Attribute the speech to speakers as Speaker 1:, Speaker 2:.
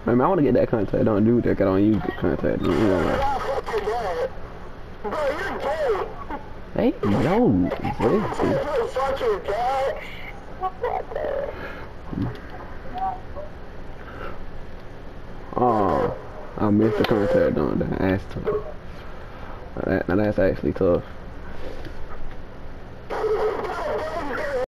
Speaker 1: I mean, I want to get that contact. Don't do that. I don't use the contact. You know, like,
Speaker 2: Bro, you're gay.
Speaker 1: hey, yo,
Speaker 2: Fuck your dad.
Speaker 1: oh, I missed the contact on the ass. Now that's actually tough.